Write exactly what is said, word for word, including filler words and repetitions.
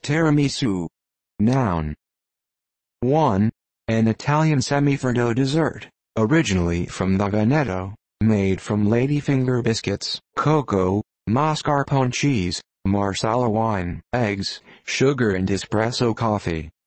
Tiramisu. Noun. one. An Italian semifreddo dessert, originally from the Veneto, made from ladyfinger biscuits, cocoa, mascarpone cheese, marsala wine, eggs, sugar and espresso coffee.